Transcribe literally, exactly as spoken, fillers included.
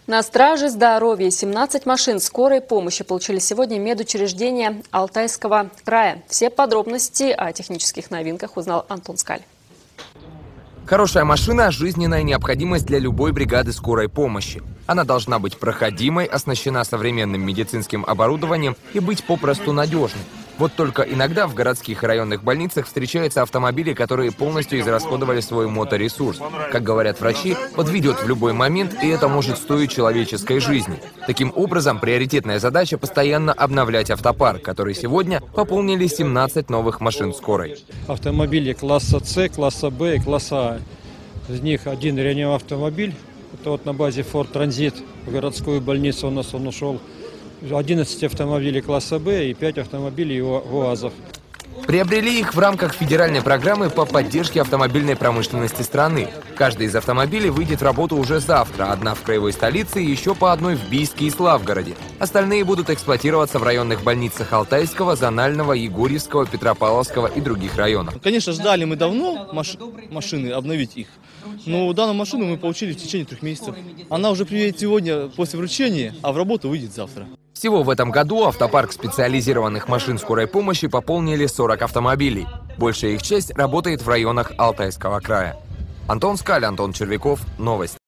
На страже здоровья семнадцать машин скорой помощи получили сегодня медучреждения Алтайского края. Все подробности о технических новинках узнал Антон Скаль. Хорошая машина – жизненная необходимость для любой бригады скорой помощи. Она должна быть проходимой, оснащена современным медицинским оборудованием и быть попросту надежной. Вот только иногда в городских и районных больницах встречаются автомобили, которые полностью израсходовали свой моторесурс. Как говорят врачи, подведет в любой момент, и это может стоить человеческой жизни. Таким образом, приоритетная задача – постоянно обновлять автопарк, который сегодня пополнили семнадцать новых машин скорой. Автомобили класса С, класса Б и класса А. Из них один реанимобиль. Это вот на базе Ford Transit в городскую больницу у нас он ушел. одиннадцать автомобилей класса Б и пять автомобилей УАЗов. Приобрели их в рамках федеральной программы по поддержке автомобильной промышленности страны. Каждый из автомобилей выйдет в работу уже завтра. Одна в краевой столице и еще по одной в Бийске и Славгороде. Остальные будут эксплуатироваться в районных больницах Алтайского, Зонального, Егорьевского, Петропавловского и других районов. Конечно, ждали мы давно маш... машины, обновить их. Но данную машину мы получили в течение трех месяцев. Она уже приедет сегодня после вручения, а в работу выйдет завтра. Всего в этом году автопарк специализированных машин скорой помощи пополнили сорок автомобилей. Большая их часть работает в районах Алтайского края. Антон Скаль, Антон Червяков. Новости.